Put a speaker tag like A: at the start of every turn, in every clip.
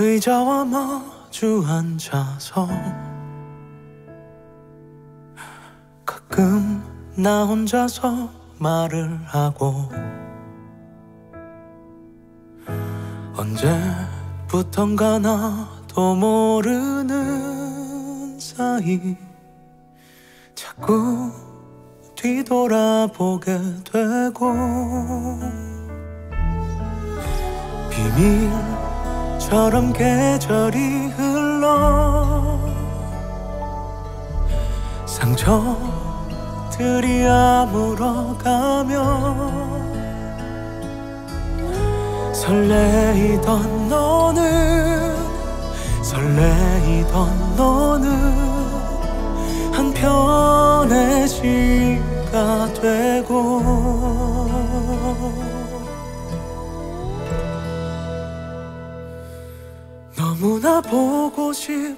A: 의자와 마주 앉아서 가끔 나 혼자서 말을 하고 언제부턴가 나도 모르는 사이 자꾸 뒤돌아보게 되고 비밀처럼 계절이 흘러 상처들이 아물어가며 설레이던 너는 한편의 시가 되고 너무나 보고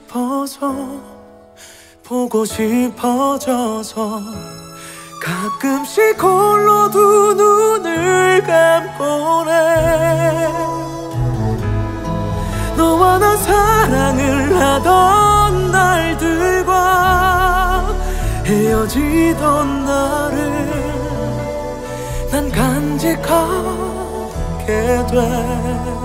A: 싶어져서 가끔씩 홀로 두 눈을 감고래 너와 나 사랑을 하던 날들과 헤어지던 날을 난 간직하게 돼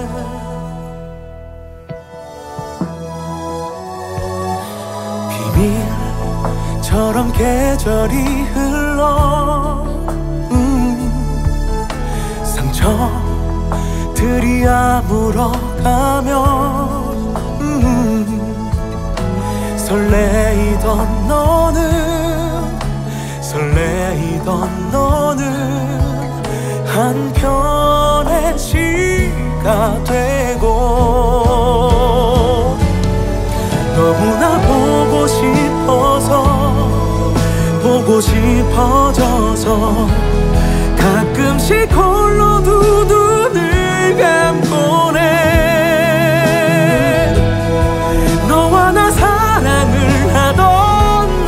A: 비밀처럼 계절이 흘러 상처들이 아물어가며 설레이던 너는 한편의 시가 되고 너무나 보고 싶어져서 가끔씩 홀로 두 눈을 감고네 너와 나 사랑을 하던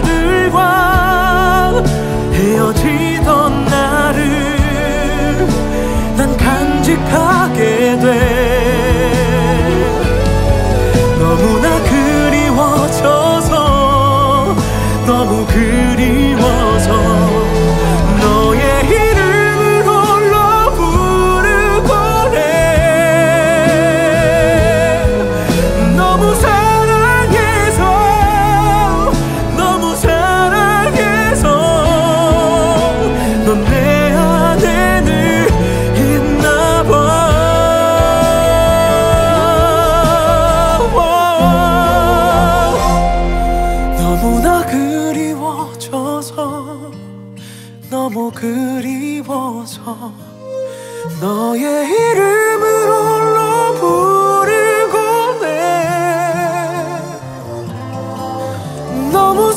A: 날들과 헤어지던 날을 난 간직하게 돼 너무나 너무 그리워서 너의 이름을 홀로 부르곤 해 너무 사랑해서 넌 내 안에 늘 있나 봐 너무 그리워서 너의 이름을 홀로 부르곤 해 너무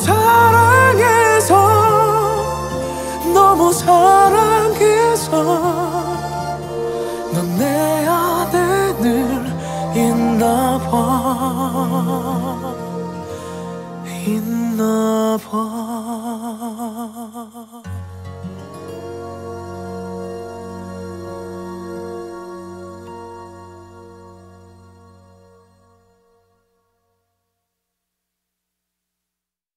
A: 사랑해서 넌 내 안에 늘 있나 봐